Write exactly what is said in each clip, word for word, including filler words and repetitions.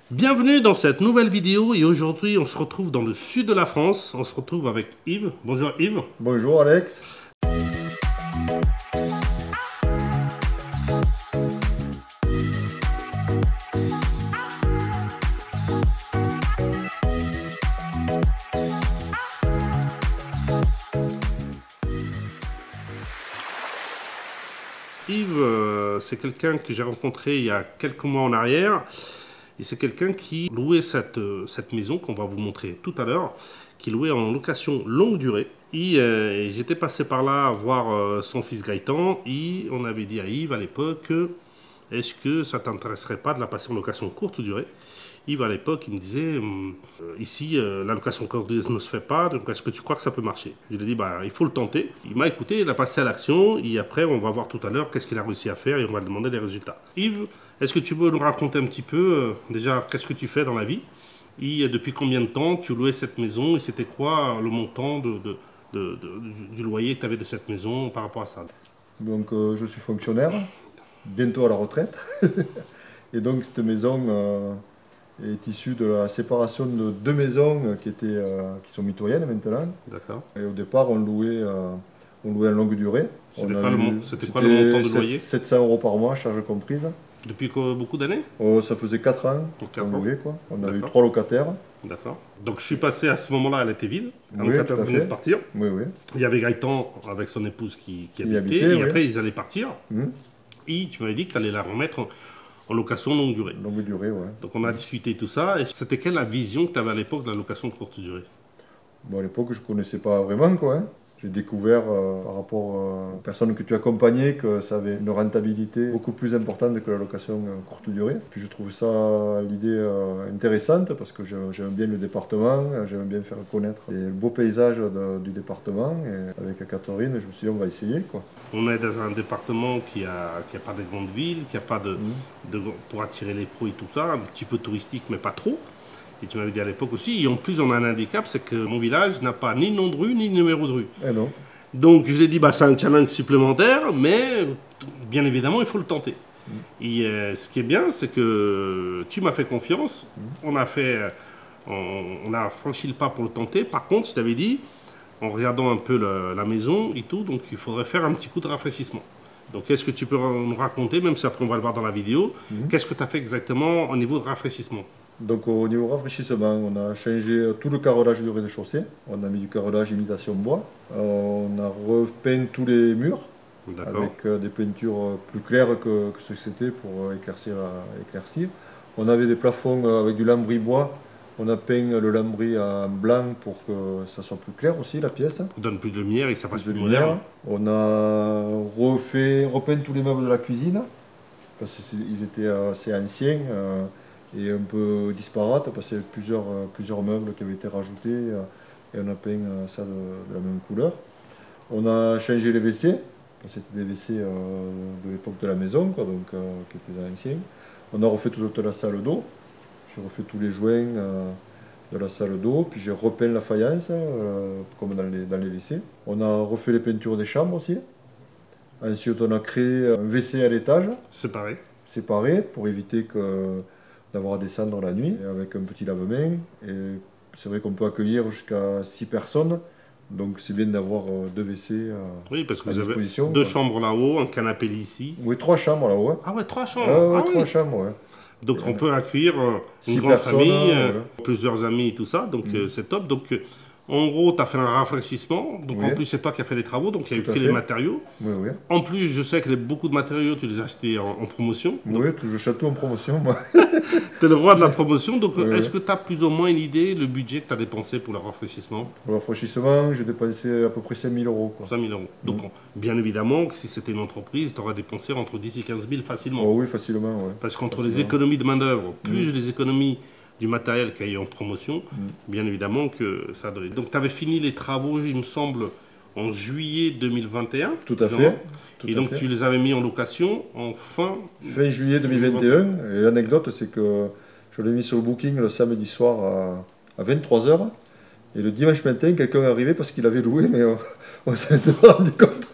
Bienvenue dans cette nouvelle vidéo et aujourd'hui on se retrouve dans le sud de la France. On se retrouve avec Yves. Bonjour Yves. Bonjour Alex. Yves, euh, c'est quelqu'un que j'ai rencontré il y a quelques mois en arrière. Et c'est quelqu'un qui louait cette, euh, cette maison qu'on va vous montrer tout à l'heure, qui louait en location longue durée. Et, euh, et j'étais passé par là voir euh, son fils Gaëtan et on avait dit à Yves à l'époque, est-ce que ça t'intéresserait pas de la passer en location courte durée? Yves à l'époque il me disait, euh, ici euh, la location courte durée ne se fait pas, donc est-ce que tu crois que ça peut marcher? Je lui ai dit, bah, il faut le tenter. Il m'a écouté, il a passé à l'action et après on va voir tout à l'heure qu'est-ce qu'il a réussi à faire et on va demander les résultats. Yves, est-ce que tu peux nous raconter un petit peu, euh, déjà, qu'est-ce que tu fais dans la vie? Et depuis combien de temps tu louais cette maison? Et c'était quoi le montant de, de, de, de, du loyer que tu avais de cette maison par rapport à ça? Donc euh, je suis fonctionnaire, bientôt à la retraite. Et donc cette maison euh, est issue de la séparation de deux maisons qui, étaient, euh, qui sont mitoyennes maintenant. D'accord. Et au départ on louait, euh, on louait en longue durée. C'était quoi, eu... quoi le montant de loyer? sept cents euros par mois, charge comprise. Depuis beaucoup d'années? Oh, ça faisait quatre ans qu'on louait, quoi. On avait eu trois locataires. D'accord. Donc je suis passé à ce moment-là, elle était vide. Un Oui, locataire tout à venait fait. de partir. Oui, oui. Il y avait Gaëtan avec son épouse qui, qui habitait. habitait. Et oui. après, ils allaient partir. Mmh. Et tu m'avais dit que tu allais la remettre en, en location longue durée. Longue durée, oui. Donc on a discuté tout ça. Et c'était quelle la vision que tu avais à l'époque de la location de courte durée? Bon, à l'époque, je ne connaissais pas vraiment, quoi. Hein. J'ai découvert euh, par rapport euh, aux personnes que tu accompagnais que ça avait une rentabilité beaucoup plus importante que la location euh, courte durée. Puis je trouve ça l'idée euh, intéressante parce que j'aime bien le département, j'aime bien faire connaître les beaux paysages de, du département. Et avec Catherine, je me suis dit on va essayer, quoi. On est dans un département qui n'a qui a pas de grandes villes, qui n'a pas de, mmh. de pour attirer les pros et tout ça, un petit peu touristique mais pas trop. Et tu m'avais dit à l'époque aussi, et en plus on a un handicap, c'est que mon village n'a pas ni nom de rue, ni numéro de rue. Eh non. Donc je lui ai dit, bah, c'est un challenge supplémentaire, mais bien évidemment, il faut le tenter. Mmh. Et euh, ce qui est bien, c'est que tu m'as fait confiance, mmh. on, a fait, on, on a franchi le pas pour le tenter. Par contre, je t'avais dit, en regardant un peu le, la maison et tout, donc il faudrait faire un petit coup de rafraîchissement. Donc est-ce que tu peux nous raconter, même si après on va le voir dans la vidéo, mmh. qu'est-ce que tu as fait exactement au niveau de rafraîchissement? Donc au niveau rafraîchissement, on a changé tout le carrelage du rez-de-chaussée. On a mis du carrelage imitation bois. Euh, on a repeint tous les murs avec euh, des peintures plus claires que, que ce que c'était pour euh, éclaircir, euh, éclaircir. On avait des plafonds euh, avec du lambris bois. On a peint le lambris en blanc pour que ça soit plus clair aussi, la pièce. Ça donne plus de lumière et ça fasse plus, plus moderne. On a refait, repeint tous les meubles de la cuisine parce qu'ils étaient assez anciens. Euh, et un peu disparate parce qu'il y avait plusieurs, euh, plusieurs meubles qui avaient été rajoutés euh, et on a peint euh, ça de, de la même couleur. On a changé les W C, c'était des W C euh, de l'époque de la maison, quoi, donc, euh, qui étaient anciens. On a refait toute la salle d'eau, j'ai refait tous les joints euh, de la salle d'eau, puis j'ai repeint la faïence, euh, comme dans les, dans les W C. On a refait les peintures des chambres aussi. Ensuite on a créé un W C à l'étage. Séparé. Séparé, pour éviter que d'avoir à descendre la nuit avec un petit lave-main. Et c'est vrai qu'on peut accueillir jusqu'à six personnes, donc c'est bien d'avoir deux W C à Oui, parce que vous avez deux quoi. chambres là-haut, un canapé ici. Oui, trois chambres là-haut. Hein. Ah ouais, trois chambres. Ah, ouais, ah, trois oui. chambres, ouais. Donc et on peut accueillir une grande personnes, famille, ouais. plusieurs amis et tout ça, donc mmh. euh, c'est top. Donc en gros, tu as fait un rafraîchissement, donc oui. en plus c'est toi qui as fait les travaux, donc il y a eu que les matériaux. Oui, oui. En plus, je sais que les, beaucoup de matériaux, tu les as achetés en, en promotion. Oui, donc... je achète tout en promotion, moi. Tu es le roi de la promotion, donc oui, est-ce oui. que tu as plus ou moins une idée, le budget que tu as dépensé pour le rafraîchissement? Pour le rafraîchissement, j'ai dépensé à peu près cinq mille euros. Quoi. cinq mille euros. Donc mmh. bien évidemment, si c'était une entreprise, tu aurais dépensé entre dix et quinze mille facilement. Oh, oui, facilement, oui. Parce qu'entre facilement. les économies de main-d'œuvre, plus mmh. les économies du matériel qu'il y a eu en promotion, mmh. bien évidemment que ça donne. Donc tu avais fini les travaux, il me semble, en juillet deux mille vingt et un. Tout à fait. Tout et à donc fait. tu les avais mis en location en fin... Fin juillet deux mille vingt et un. Et l'anecdote, c'est que je l'ai mis sur le booking le samedi soir à, à vingt-trois heures. Et le dimanche matin, quelqu'un est arrivé parce qu'il avait loué, mais on, on s'en était pas rendu compte.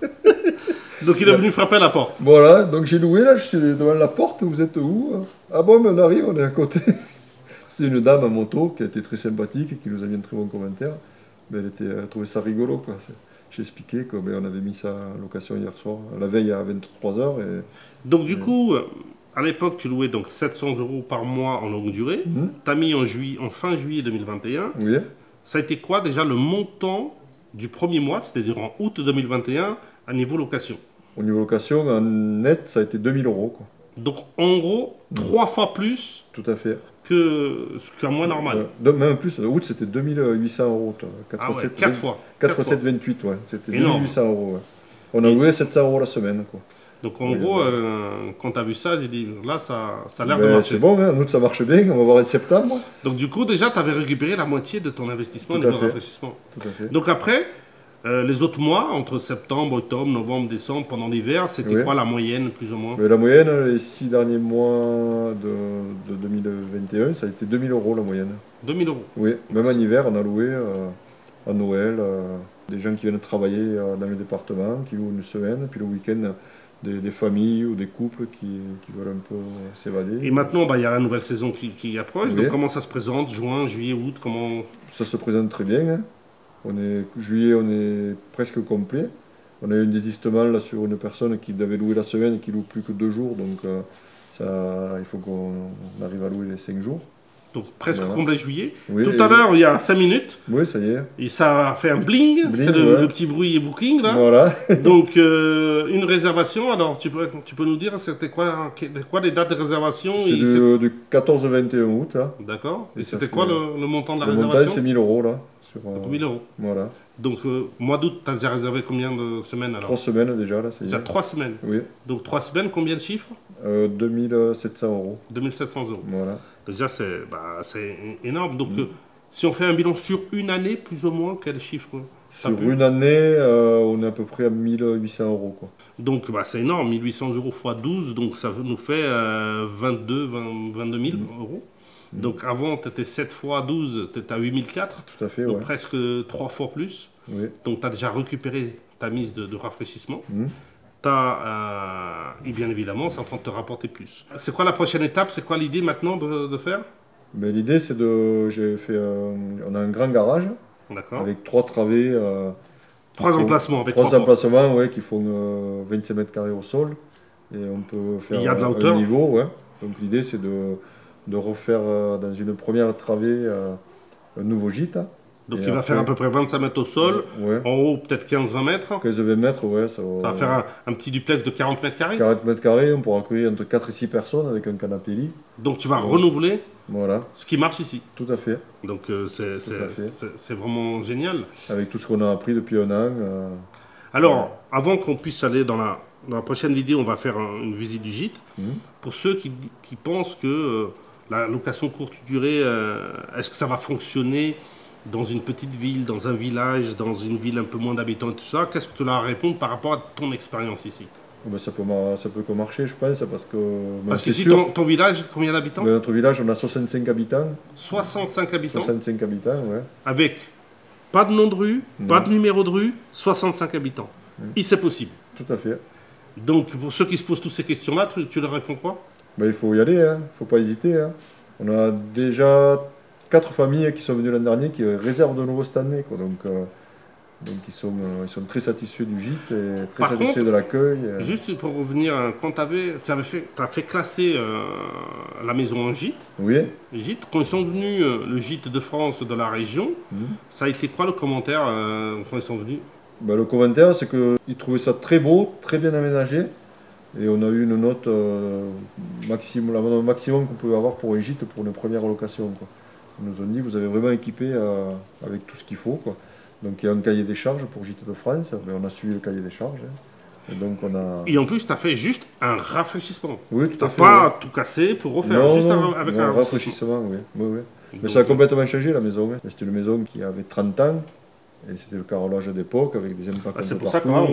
Donc il est venu frapper à la porte. Voilà, donc j'ai loué, là, je suis devant la porte, vous êtes où? Ah bon, mais on arrive, on est à côté. C'était une dame à moto qui a été très sympathique et qui nous a mis un très bon commentaire. Mais elle, était, elle trouvait ça rigolo, quoi. J'ai expliqué qu'on ben, avait mis ça en location hier soir, la veille à vingt-trois heures. Et, donc du et... coup, à l'époque, tu louais donc sept cents euros par mois en longue durée. Mmh. Tu as mis en, juillet, en fin juillet deux mille vingt et un. Oui. Ça a été quoi déjà le montant du premier mois, c'est-à-dire en août deux mille vingt et un, à niveau location? Au niveau location, en net, ça a été deux mille euros, quoi. Donc en gros, mmh. trois fois plus. Tout à fait. Que ce qu'un mois normal. Euh, même plus, août c'était deux mille huit cents euros. quatre ah fois ouais, sept, quatre fois. quatre fois sept, vingt-huit, ouais. C'était deux mille huit cents euros. Ouais. On a Et... loué sept cents euros la semaine, quoi. Donc en oui, gros, euh, quand tu as vu ça, j'ai dit là, ça, ça a l'air ben, de marcher. C'est bon, hein. Nous ça marche bien, on va voir en septembre. Donc du coup, déjà, tu avais récupéré la moitié de ton investissement Tout et de ton fait. rafraîchissement. Tout à fait. Donc après, euh, les autres mois, entre septembre, octobre, novembre, décembre, pendant l'hiver, c'était oui. quoi la moyenne, plus ou moins? Mais la moyenne, les six derniers mois de, de deux mille vingt et un, ça a été deux mille euros la moyenne. deux mille euros? Oui, même en hiver, on a loué euh, à Noël, euh, des gens qui viennent travailler euh, dans le département, qui louent une semaine, puis le week-end, des, des familles ou des couples qui, qui veulent un peu s'évader. Et maintenant, bah, y a la nouvelle saison qui, qui approche, oui. donc comment ça se présente? Juin, juillet, août, comment... Ça se présente très bien, hein. On est, juillet, on est presque complet. On a eu un désistement là, sur une personne qui devait louer la semaine et qui loue plus que deux jours, donc euh, ça, il faut qu'on arrive à louer les cinq jours. Donc presque voilà. complet juillet. Oui, Tout à l'heure, il y a cinq minutes. Oui, ça y est. Et ça a fait un bling, bling c'est le, ouais. le petit bruit booking là. Voilà. Donc euh, une réservation, alors tu peux, tu peux nous dire c'était quoi, quoi les dates de réservation? C'est du, du quatorze au vingt et un août là. D'accord. Et, et c'était quoi le, le montant de la le réservation? Le montant c'est mille euros là. Sur, euh, mille euros. Voilà. Donc euh, mois d'août, tu as déjà réservé combien de semaines alors? Trois semaines déjà là. Déjà trois semaines. Oui. Donc trois semaines, combien de chiffres? euh, deux mille sept cents euros. deux mille sept cents euros. Voilà. Déjà c'est bah, énorme. Donc mmh. euh, si on fait un bilan sur une année, plus ou moins, quel chiffre? Sur une année, euh, on est à peu près à mille huit cents euros. Quoi. Donc bah, c'est énorme, mille huit cents euros fois douze, donc ça nous fait euh, vingt-deux, vingt, vingt-deux mille mmh. euros. Mmh. Donc avant, tu étais sept fois douze, tu étais à huit mille quatre. Tout à fait, donc ouais. presque trois fois plus. Oui. Donc tu as déjà récupéré ta mise de, de rafraîchissement. Mmh. As, euh, et bien évidemment, c'est en train de te rapporter plus. C'est quoi la prochaine étape? C'est quoi l'idée maintenant de, de faire? Ben, l'idée, c'est de... J'ai fait, euh, on a un grand garage avec trois travées. Euh, trois font, emplacements avec trois, trois emplacements ouais, qui font euh, vingt-cinq mètres carrés au sol. Et on peut faire il y a de la un, hauteur. un niveau. Ouais. Donc l'idée, c'est de, de refaire euh, dans une première travée euh, un nouveau gîte. Donc et il va après, faire à peu près vingt-cinq mètres au sol, ouais. En haut peut-être quinze vingt mètres. quinze vingt mètres, ouais. Ça, ça va faire un, un petit duplex de quarante mètres carrés. quarante mètres carrés, on pourra accueillir entre quatre et six personnes avec un canapé lit. Donc tu vas ouais. renouveler voilà. ce qui marche ici. Tout à fait. Donc euh, c'est vraiment génial. Avec tout ce qu'on a appris depuis un an. Euh... Alors, ouais. avant qu'on puisse aller dans la, dans la prochaine vidéo, on va faire un, une visite du gîte. Mmh. Pour ceux qui, qui pensent que euh, la location courte durée, euh, est-ce que ça va fonctionner dans une petite ville, dans un village, dans une ville un peu moins d'habitants et tout ça, qu'est-ce que tu leur répondre par rapport à ton expérience ici? Ben ça peut, ça peut que marcher, je pense, parce que... Parce qu'ici, ton, ton village, combien d'habitants? ben Notre village, on a soixante-cinq habitants. soixante-cinq habitants? soixante-cinq habitants, ouais. Avec pas de nom de rue, non. Pas de numéro de rue, soixante-cinq habitants. Mmh. Et c'est possible. Tout à fait. Donc, pour ceux qui se posent toutes ces questions-là, tu, tu leur réponds quoi? Ben, il faut y aller, hein. Il ne faut pas hésiter. Hein. On a déjà... quatre familles qui sont venues l'an dernier qui réservent de nouveau cette année. Quoi. Donc, euh, donc ils, sont, euh, ils sont très satisfaits du gîte et très Par satisfaits contre, de l'accueil. Et... Juste pour revenir, quand tu avais, avais fait, as fait classer euh, la maison en gîte, oui. gîte, quand ils sont venus, euh, le gîte de France de la région, mmh. ça a été quoi le commentaire euh, quand ils sont venus? Ben, le commentaire, c'est qu'ils trouvaient ça très beau, très bien aménagé. Et on a eu une note euh, maximum, la note maximum qu'on pouvait avoir pour un gîte pour une première location. Quoi. Ils nous ont dit, vous avez vraiment équipé euh, avec tout ce qu'il faut. Quoi. Donc il y a un cahier des charges pour Gîte de France, mais on a suivi le cahier des charges. Hein. Et, donc, on a... et en plus, tu as fait juste un rafraîchissement. Oui, tout à fait. Tu n'as pas ouais. tout cassé pour refaire, non, juste non, un, avec non, un rafraîchissement. Oui. Oui, oui. Mais donc, ça a complètement changé la maison. Hein. C'était une maison qui avait trente ans, et c'était le carrelage d'époque avec des impacts. Ah, c'est pour partout. ça qu'on voit.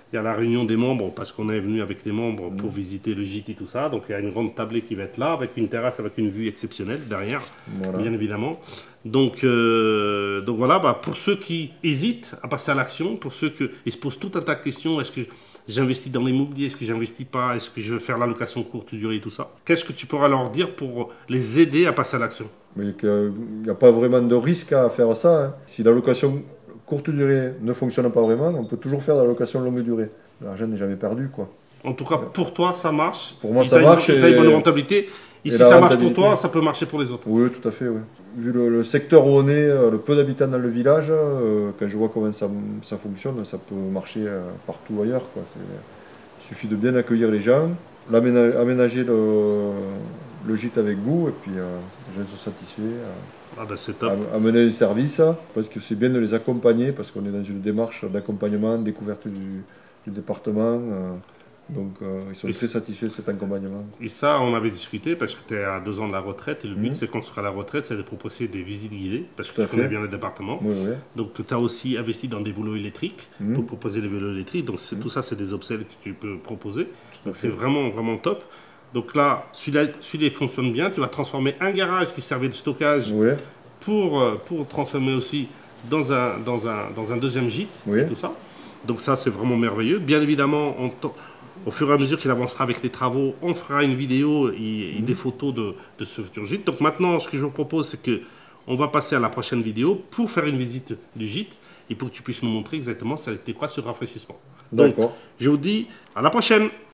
Il y a la réunion des membres, parce qu'on est venu avec les membres pour visiter le gîte et tout ça. Donc il y a une grande tablée qui va être là, avec une terrasse, avec une vue exceptionnelle derrière, voilà. Bien évidemment. Donc, euh, donc voilà, bah, pour ceux qui hésitent à passer à l'action, pour ceux qui se posent tout un tas de questions, est-ce que j'investis dans l'immobilier, est-ce que j'investis pas, est-ce que je veux faire la location courte durée et tout ça, qu'est-ce que tu pourras leur dire pour les aider à passer à l'action? Mais il n'y a pas vraiment de risque à faire ça. Hein. Si la location courte durée ne fonctionne pas vraiment, on peut toujours faire de la location longue durée. L'argent n'est jamais perdu, quoi. En tout cas, pour toi, ça marche. Pour moi, ça marche. Tu as une bonne rentabilité. Et, et si ça marche pour toi, ça peut marcher pour les autres. Oui, tout à fait. Oui. Vu le, le secteur où on est, le peu d'habitants dans le village, euh, quand je vois comment ça, ça fonctionne, ça peut marcher euh, partout ailleurs, quoi. Il suffit de bien accueillir les gens, aménager le, le gîte avec goût, et puis euh, les gens sont satisfaits. Euh, Ah ben c'est top. Amener les services, parce que c'est bien de les accompagner, parce qu'on est dans une démarche d'accompagnement, découverte du, du département. Euh, donc euh, ils sont et très satisfaits de cet accompagnement. Et ça, on avait discuté, parce que tu es à deux ans de la retraite, et le but, mmh. c'est quand tu seras à la retraite, c'est de proposer des visites guidées, parce que Tout tu connais fait. bien le département. Oui, oui. Donc tu as aussi investi dans des vélos électriques, mmh. pour proposer des vélos électriques. Donc mmh. tout ça, c'est des obsèques que tu peux proposer. Donc c'est vraiment, vraiment top. Donc là, celui-là fonctionne bien. Tu vas transformer un garage qui servait de stockage oui. pour, pour transformer aussi dans un, dans un, dans un deuxième gîte. Oui. Et tout ça. Donc ça, c'est vraiment merveilleux. Bien évidemment, on au fur et à mesure qu'il avancera avec les travaux, on fera une vidéo et, et mmh. des photos de, de ce futur gîte. Donc maintenant, ce que je vous propose, c'est qu'on va passer à la prochaine vidéo pour faire une visite du gîte et pour que tu puisses nous montrer exactement c'était quoi ce rafraîchissement. Donc, je vous dis à la prochaine.